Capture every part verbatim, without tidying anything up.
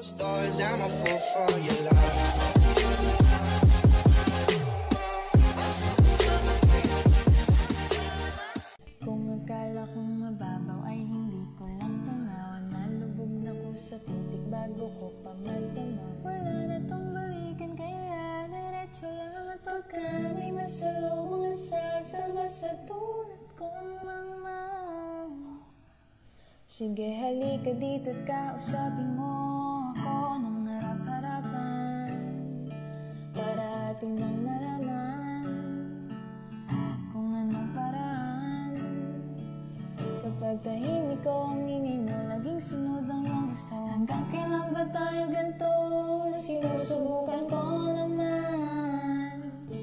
Stories, I'm a fool for your love. Kung akala kong mababaw ay hindi ko lang tanaw. Nalubog na ko sa putik bago ko pa magdama. Wala na tong balikan kaya diretso lang at pagka may masalubong na sasalba sa tulad kong mangmang. Sige halika dito't kausapin mo ako ng harap-harapan para ating nang nalaman kung anong paraan. Kapag tahimik ko ang ingay mo, laging sunod ang iyong gusto. Hanggang kailan ba tayo ganito? Sinusubukan ko naman.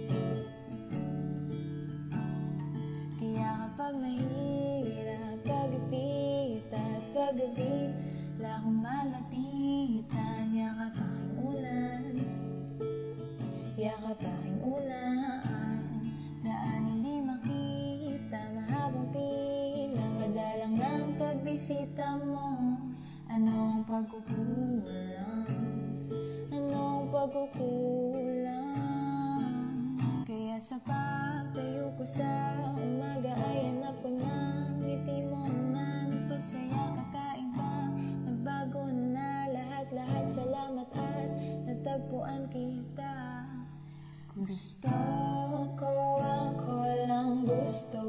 Kaya kapag nahihirap, pag-ipit at pag-gabi, wala akong malapitan. Yakap aking ulan, yakap aking ulan. Daan hindi makita, mahabang pila, madalang ng pagbisita mo. Anong pagkukulang? Anong pagkukulang? Kaya sa pagtayo ko sa umaga ay hanap ko ng ngiti mo na nagpasaya. Kakain pa, nagbago na lahat-lahat. Salamat at natagpuan kita. Gusto ko, ako lang gusto.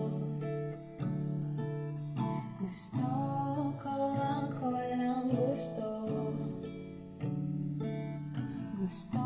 Gusto ko, ako lang gusto. Gusto